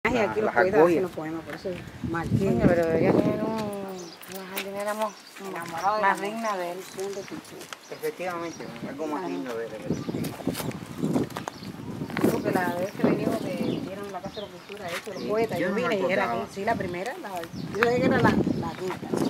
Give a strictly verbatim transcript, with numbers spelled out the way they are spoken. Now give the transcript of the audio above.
Y aquí los poetas hacen los poemas, por eso Martín. Coño, pero debería tener un, una jardinera más, más digna de él. Efectivamente, algo más lindo de él. Porque la vez que venimos que dieron la Casa de la Cultura, eso, los poetas, yo vine y era aquí, sí, la primera, la, yo dije que era la, la quinta.